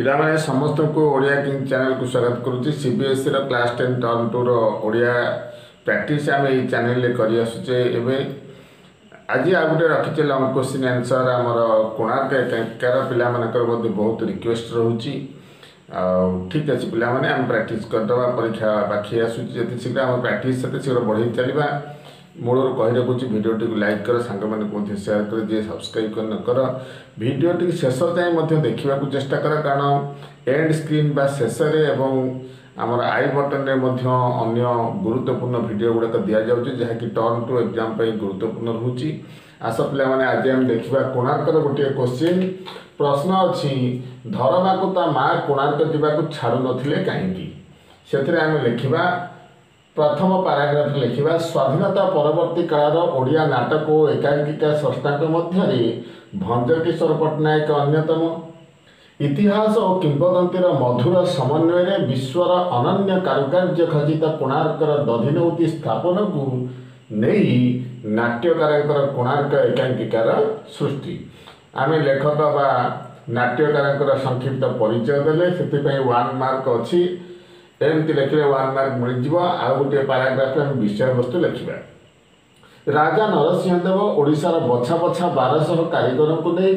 पिला माने समस्त को ओडिया किंग चैनल को स्वागत करुच्ची। सीबीएसई रो क्लास 10 टर्म 2 रो ओडिया प्रैक्टिस आम ये चैनल रे करि आसुचे। एबे आज आ गुटे रखिचे लॉन्ग क्वेश्चन आंसर आमर कोणार्क एकांकिकार पिला मानकर मध्ये बहुत रिक्वेस्ट रहउची। ठीक अच्छे पिला माने हम प्रैक्टिस करदवा परीक्षा बाकी आसुची। जति शीघ्र हम प्रैक्टिस सते शीघ्र बढ़ी चलिबा। मूलर कही रखुच्छी भिडियोटी को लाइक कर सांग मैंने शेयर कर जे सब्सक्राइब कर न कर भिडियोटी शेष जाए देखा चेष्टा कर कारण एंड स्क्रीन बा शेष आमर आई बटन रे अन्य गुरुत्वपूर्ण भिडियो गुड़ाक दि जाऊँगी जहाँकि टर्न टू एग्जाम गुरुत्वपूर्ण रोचे। आस पे आज आम देखा कोणार्कर गोटे क्वेश्चन प्रश्न अच्छी धरमा को ता माँ कोणार्क जावाक छाड़ू नथिले कहीं से आम लिखा प्रथम पाराग्राफ लिखा स्वाधीनता परवर्ती काल ओडिया नाटक और एकांकिका स्रष्टा मध्य भंजकिशोर पट्टनायक अन्यतम। इतिहास और किंवदंतीर मधुर समन्वय विश्वर अनन्य कारुकार्य खचित कोणार्कर दधिनौती स्थापन को नहीं नाट्यकार कोणार्क एकांकिकार सृष्टि। आम लेखक बा नाट्यकार संक्षिप्त परिचय देले से 1 मार्क अच्छी एमती लिखले 1 मार्क मिल जाव। आ गोटे पाराग्राफ विषय वस्तु लिखा राजा नरसिंहदेव ओडिशार बछा बछा 1200 कारीगर को नहीं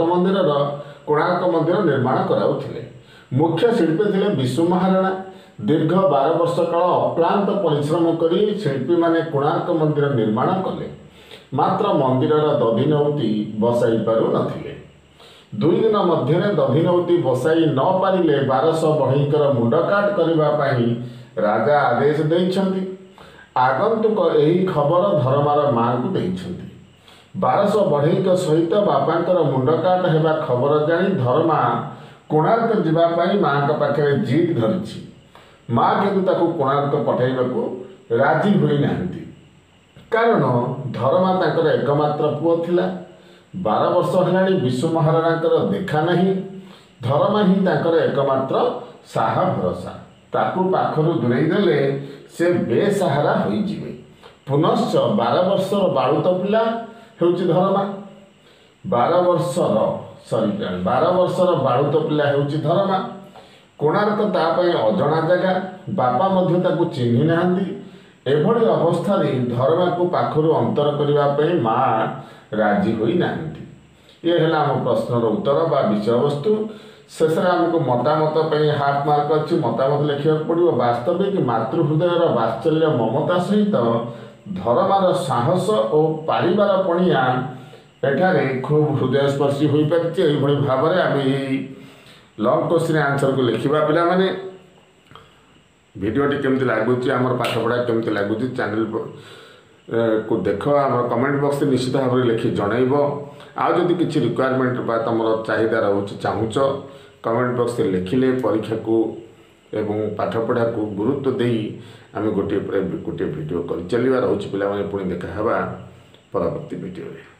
कोणार्क मंदिर निर्माण कराउथिले। मुख्य शिल्पी थे विशु महाराणा। दीर्घ 12 वर्ष काल अक्लांत परिश्रम करी शिल्पी माने कोणार्क मंदिर निर्माण कले मात्र मंदिर दधिनौती बसाई पारु नथिले। 2 दिन मध्य दधिनौती बसाई न पारिले 1200 बढ़ईकर मुंडकाट करने राजा आदेश देइछंती। आगंतुक यही खबर धर्मार माँ को देइछंती। 1200 बढ़ईक सहित बापांकर मुंडकाट हेबा खबर जानी धर्मा कोणार्क जीवाई माँ का पाखे जिद धरी। माँ किंतु ताकू कोणार्क पठाइबाकू राजी होई नाहंती कारण धर्मा ताकर एकमात्र पुओ थिला। 12 वर्ष हेलाणी विशु महाराणा देखा नहीं। धर्मा ही ताकर एकमात्र साहा भरोसा। ताकू पाखरु दूरेई देले से बेसहारा होई जिवे। पुनश्च 12 वर्षर बालुत पिला हेउची धर्मा। 12 वर्षर बालुत पिला हेउची धर्मा। कोणार्क तापाई अजणा जगह बापा मध्य ताकू चिन्हि नाहंती। एभली अवस्था धर्मा को पाखरु अंतर करने माँ राजी होई नाहंती। ये है आम प्रश्नर उत्तर बा विषय वस्तु। शेष आमको मतामत हाफ मार्क अच्छी मतामत लिखा पड़ो। वास्तविक मातृहृदयर वात्सल्य ममता सहित धर्मार साहस और पारिबार पणिया एठारे खूब हृदयस्पर्शी हो पारि भाव में आम यही लॉन्ग क्वेश्चन आंसर को लिखा। पिला माने भिडियोटी केमती लगुच आमर पाठपढ़ा केमती लगुच चैनल को देख आम कमेंट बॉक्स निश्चित भाव में लिखि जनइब। आदि किसी रिक्वायरमेंट बा तुम चाहिदा रोच चाहूच कमेंट बॉक्स लिखिले परीक्षा को एवं पाठपढ़ा को गुरुत्व दे आम गोटे भिडियो कर चलवा रोच पे पुणी देखा परवर्ती भिडियो।